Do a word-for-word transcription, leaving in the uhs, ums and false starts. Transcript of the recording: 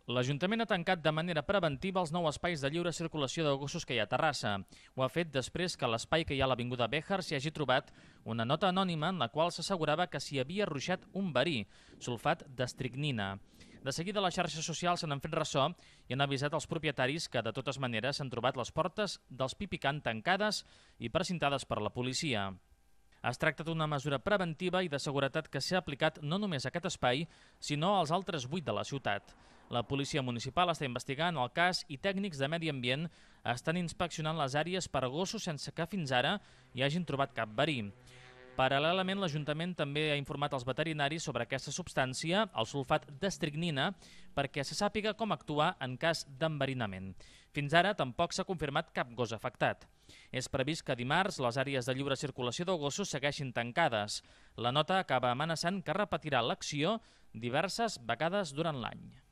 L'Ajuntament ha tancat de manera preventiva els nou espais de lliure circulació de gossos que hi ha a Terrassa. Ho ha fet després que a l'espai que hi ha a l'Avinguda Béjar s'hi hagi trobat una nota anònima en la qual s'assegurava que s'hi havia ruixat un verí, sulfat d'estricnina. De seguida les xarxes socials se n'han fet ressò i han avisat els propietaris que de totes maneres s'han trobat les portes dels Pipicant tancades i precintades per la policia. Es tracta d'una mesura preventiva i de seguretat que s'ha aplicat no només a aquest espai, sinó als altres vuit de la ciutat. La policia municipal està investigant el cas i tècnics de medi ambient estan inspeccionant les àrees per a gossos sense que fins ara hi hagin trobat cap verí. Paral·lelament, l'Ajuntament també ha informat els veterinaris sobre aquesta substància, el sulfat d'estricnina, perquè se sàpiga com actuar en cas d'enverinament. Fins ara tampoc s'ha confirmat cap gos afectat. És previst que dimarts les àrees de lliure circulació de gossos segueixin tancades. La nota acaba amenaçant que repetirà l'acció diverses vegades durant l'any.